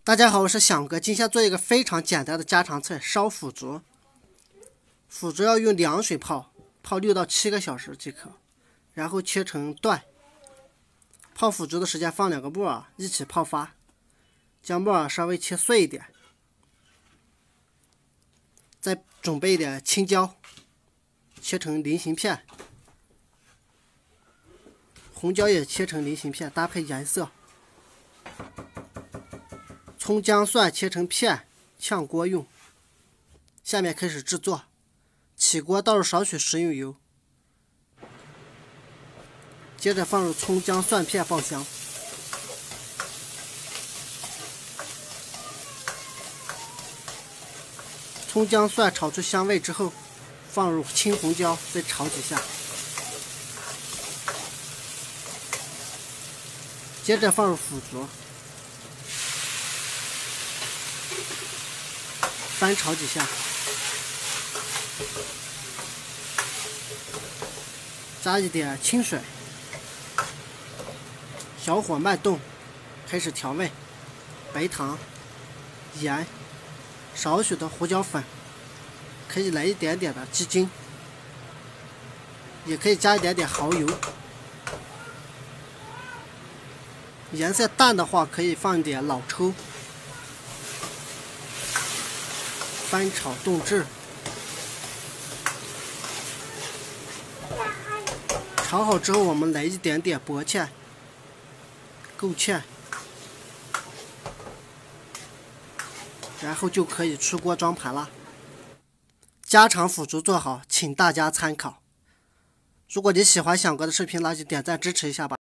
大家好，我是响哥，今天做一个非常简单的家常菜——烧腐竹。腐竹要用凉水泡6到7个小时即可，然后切成段。泡腐竹的时间放2个木耳一起泡发，将木耳稍微切碎一点，再准备一点青椒，切成菱形片，红椒也切成菱形片，搭配颜色。葱姜蒜切成片，炝锅用。下面开始制作，起锅倒入少许食用油，接着放入葱姜蒜片爆香。葱姜蒜炒出香味之后，放入青红椒，再炒几下，接着放入腐竹，翻炒几下，加一点清水，小火慢炖，开始调味：白糖、盐、少许的胡椒粉，可以来一点点的鸡精，也可以加一点点蚝油。颜色淡的话，可以放一点老抽。翻炒炖至，炒好之后，我们来一点点薄芡、勾芡，然后就可以出锅装盘了。家常腐竹做好，请大家参考。如果你喜欢响哥的视频，那就点赞支持一下吧。